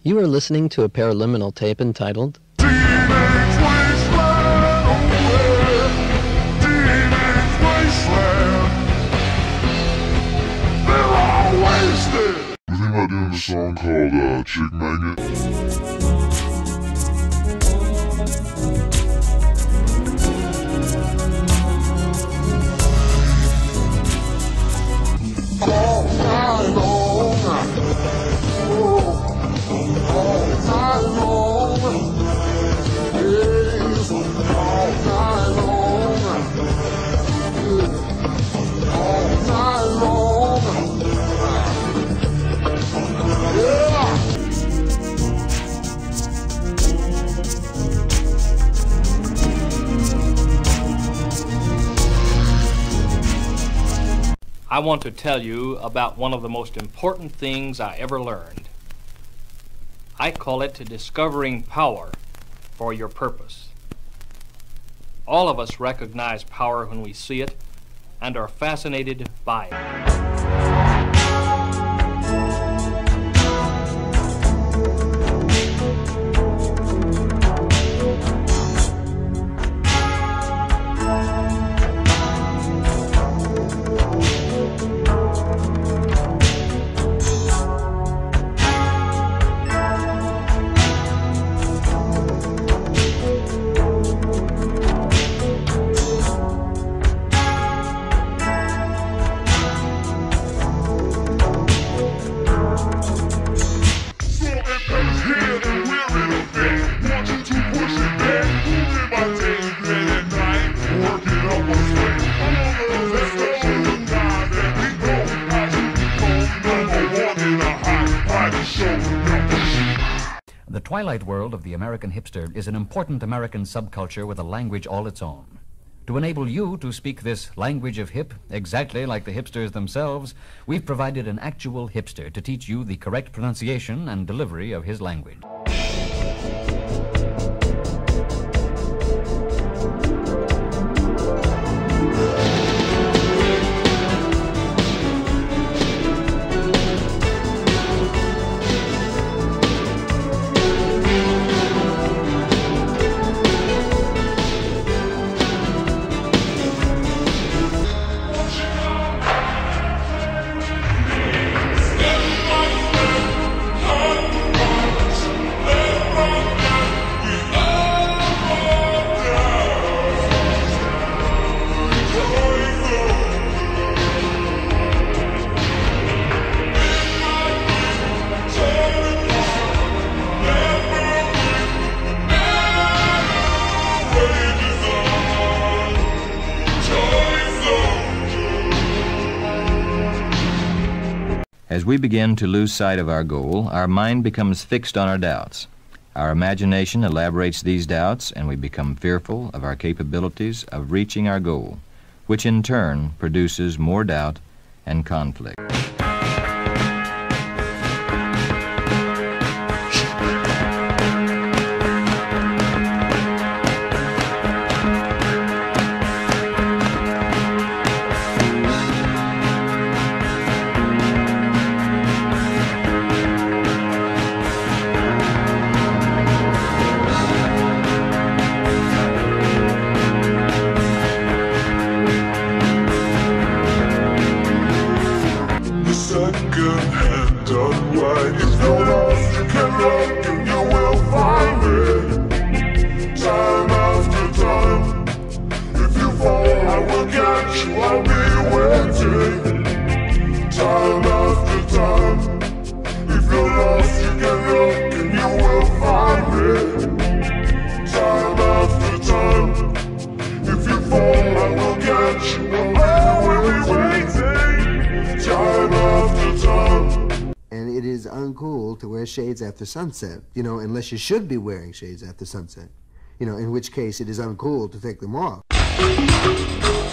You are listening to a Paraliminal tape entitled Teenage Wasteland, oh yeah. Teenage Wasteland. They're all wasted. We think about doing a song called Chick Magnet. All night long, all night long, yes, all night long, all night long, yeah. I want to tell you about one of the most important things I ever learned. I call it discovering power for your purpose. All of us recognize power when we see it and are fascinated by it. The twilight world of the American hipster is an important American subculture with a language all its own. To enable you to speak this language of hip exactly like the hipsters themselves, we've provided an actual hipster to teach you the correct pronunciation and delivery of his language. As we begin to lose sight of our goal, our mind becomes fixed on our doubts. Our imagination elaborates these doubts, and we become fearful of our capabilities of reaching our goal, which in turn produces more doubt and conflict. Second-hand done right. If you're lost, you can look and you will find it. Time after time. If you fall, I will catch you. I'll be waiting. Time after time. If you're lost, you can look and you will find it. Time after time. If you fall, I will catch you. I will be waiting. Time after time. And it is uncool to wear shades after sunset, unless you should be wearing shades after sunset. In which case it is uncool to take them off.